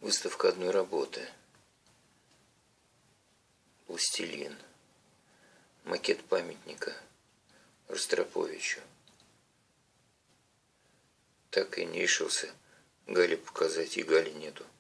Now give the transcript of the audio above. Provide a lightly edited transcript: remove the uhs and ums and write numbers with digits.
Выставка одной работы. Пластилин. Макет памятника Ростроповичу. Так и не решился Гале показать, и Гали нету.